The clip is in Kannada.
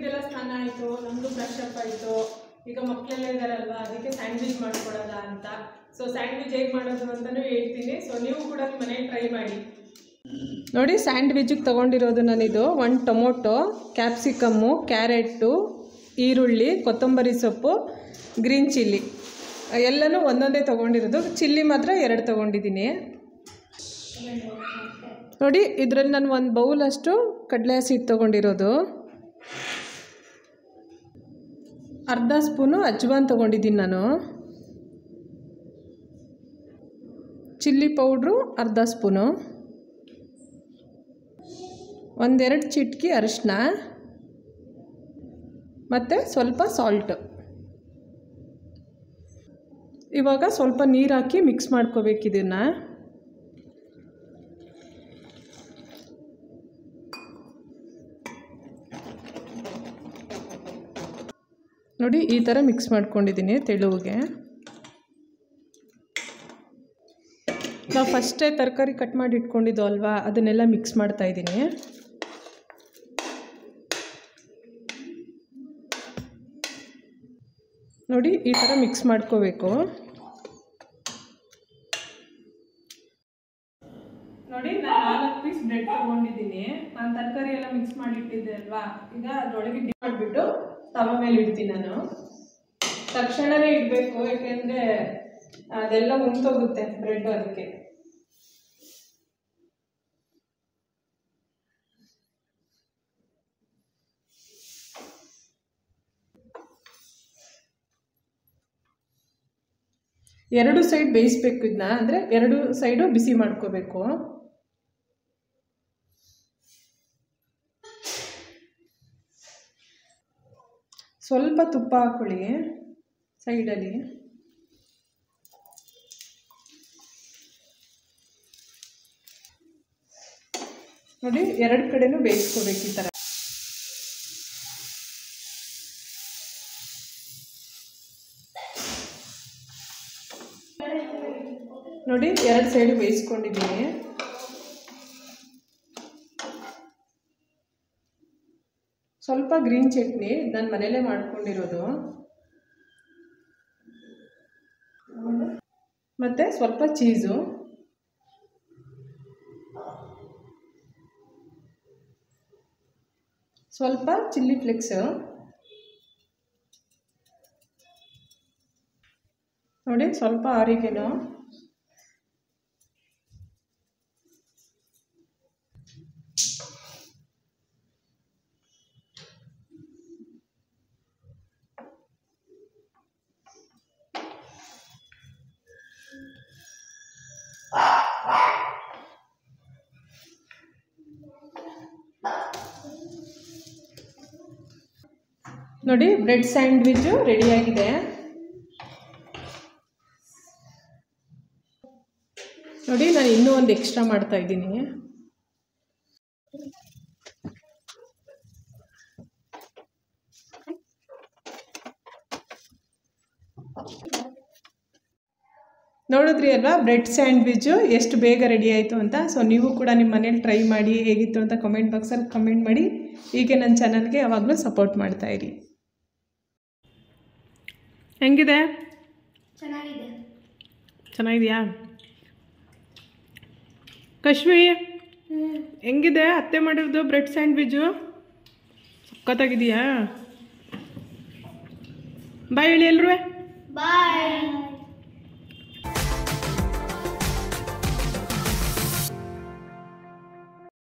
ಹುಡುಗಿದೆಲ್ಲ ಸ್ನಾನ ಆಯಿತು, ನಮ್ಮದು ಫ್ರೆಶ್ ಅಪ್ ಆಯಿತು. ಈಗ ಮಕ್ಕಳೆಲ್ಲ ಇದ್ದಾರಲ್ವ, ಅದಕ್ಕೆ ಸ್ಯಾಂಡ್ವಿಚ್ ಮಾಡ್ಕೊಡೋಲ್ಲ ಅಂತ. ಸೊ ಸ್ಯಾಂಡ್ವಿಚ್ ಹೇಗೆ ಮಾಡೋದು ಅಂತಲೂ ಹೇಳ್ತೀನಿ. ಸೊ ನೀವು ಕೂಡ ಮನೇಲಿ ಟ್ರೈ ಮಾಡಿ ನೋಡಿ. ಸ್ಯಾಂಡ್ವಿಚ್ಗೆ ತೊಗೊಂಡಿರೋದು ನಾನಿದು 1 ಟೊಮೊಟೊ, ಕ್ಯಾಪ್ಸಿಕಮ್ಮು, ಕ್ಯಾರೆಟು, ಈರುಳ್ಳಿ, ಕೊತ್ತಂಬರಿ ಸೊಪ್ಪು, ಗ್ರೀನ್ ಚಿಲ್ಲಿ ಎಲ್ಲನೂ ಒಂದೊಂದೇ ತೊಗೊಂಡಿರೋದು. ಚಿಲ್ಲಿ ಮಾತ್ರ 2 ತೊಗೊಂಡಿದ್ದೀನಿ ನೋಡಿ. ಇದರಲ್ಲಿ ನಾನು 1 ಬೌಲಷ್ಟು ಕಡಲೆ ಹಸಿಟ್ಟು ತೊಗೊಂಡಿರೋದು, ಅರ್ಧ ಸ್ಪೂನು ಅಜ್ವಾನ್ ತೊಗೊಂಡಿದ್ದೀನಿ ನಾನು, ಚಿಲ್ಲಿ ಪೌಡ್ರು ಅರ್ಧ ಸ್ಪೂನು, 1-2 ಚಿಟಿಕೆ ಅರಿಶಿನ ಮತ್ತು ಸ್ವಲ್ಪ ಸಾಲ್ಟು. ಇವಾಗ ಸ್ವಲ್ಪ ನೀರು ಹಾಕಿ ಮಿಕ್ಸ್ ಮಾಡ್ಕೋಬೇಕು ಇದನ್ನು. ನೋಡಿ ಈ ಥರ ಮಿಕ್ಸ್ ಮಾಡ್ಕೊಂಡಿದ್ದೀನಿ ತೆಳುವಿಗೆ. ನಾವು ಫಸ್ಟೇ ತರಕಾರಿ ಕಟ್ ಮಾಡಿ ಇಟ್ಕೊಂಡಿದ್ದು ಅಲ್ವಾ, ಅದನ್ನೆಲ್ಲ ಮಿಕ್ಸ್ ಮಾಡ್ತಾಯಿದ್ದೀನಿ. ನೋಡಿ ಈ ಥರ ಮಿಕ್ಸ್ ಮಾಡ್ಕೋಬೇಕು. ನೋಡಿ ನಾನು 4 ಪೀಸ್ ಬ್ರೆಡ್ ತೊಗೊಂಡಿದ್ದೀನಿ. ನಾನು ತರಕಾರಿ ಎಲ್ಲ ಮಿಕ್ಸ್ ಮಾಡಿ ಇಟ್ಟಿದ್ದೆ ಅಲ್ವಾ, ಈಗ ಅದರೊಳಗೆ ಡಿಪ್ ಮಾಡಿಬಿಟ್ಟು ತವ ಮೇಲೆ ಇಡ್ತೀನಿ ನಾನು. ತಕ್ಷಣವೇ ಇಡಬೇಕು, ಯಾಕೆಂದರೆ ಅದೆಲ್ಲ ಉಂಟೋಗುತ್ತೆ ಬ್ರೆಡ್, ಅದಕ್ಕೆ. ಎರಡು ಸೈಡ್ ಬೇಯಿಸ್ಬೇಕು ಇದನ್ನ, ಅಂದರೆ 2 ಸೈಡು ಬಿಸಿ ಮಾಡ್ಕೋಬೇಕು. ಸ್ವಲ್ಪ ತುಪ್ಪ ಹಾಕೊಳ್ಳಿ ಸೈಡಲ್ಲಿ. ನೋಡಿ 2 ಕಡೆನೂ ಬೇಯಿಸ್ಕೋಬೇಕು ಈ ಥರ. ನೋಡಿ 2 ಸೈಡು ಬೇಯಿಸ್ಕೊಂಡಿದ್ದೀನಿ. ಸ್ವಲ್ಪ ಗ್ರೀನ್ ಚಟ್ನಿ ನಾನು ಮನೇಲೇ ಮಾಡ್ಕೊಂಡಿರೋದು, ಮತ್ತು ಸ್ವಲ್ಪ ಚೀಸು, ಸ್ವಲ್ಪ ಚಿಲ್ಲಿ ಫ್ಲೇಕ್ಸು, ನೋಡಿ ಸ್ವಲ್ಪ ಆರಿಗೆನೋ, ನೋಡಿ ಬ್ರೆಡ್ ಸ್ಯಾಂಡ್ವಿಚು ರೆಡಿಯಾಗಿದೆ. ನೋಡಿ ನಾನು ಇನ್ನೂ ಒಂದು ಎಕ್ಸ್ಟ್ರಾ ಮಾಡ್ತಾ ಇದ್ದೀನಿ. ನೋಡಿದ್ರಿ ಅಲ್ವಾ ಬ್ರೆಡ್ ಸ್ಯಾಂಡ್ವಿಚು ಎಷ್ಟು ಬೇಗ ರೆಡಿ ಆಯಿತು ಅಂತ. ಸೊ ನೀವು ಕೂಡ ನಿಮ್ಮ ಮನೇಲಿ ಟ್ರೈ ಮಾಡಿ, ಹೇಗಿತ್ತು ಅಂತ ಕಮೆಂಟ್ ಬಾಕ್ಸಲ್ಲಿ ಕಮೆಂಟ್ ಮಾಡಿ. ಹೀಗೆ ನನ್ನ ಚಾನಲ್ಗೆ ಯಾವಾಗಲೂ ಸಪೋರ್ಟ್ ಮಾಡ್ತಾಯಿರಿ. ಹೆಂಗಿದೆ? ಚೆನ್ನಾಗಿದೆ. ಚೆನ್ನಾಗಿದೆಯಾ? ಕಶ್ಮಿ ಹೆಂಗಿದೆ ಅತ್ತೆ ಮಾಡಿರೋದು ಬ್ರೆಡ್ ಸ್ಯಾಂಡ್ವಿಚು? ಸಖತ್ತಾಗಿದೆಯಾ? ಬಾಯ್ ಹೇಳಿ ಎಲ್ರೂ. ಬಾಯ್.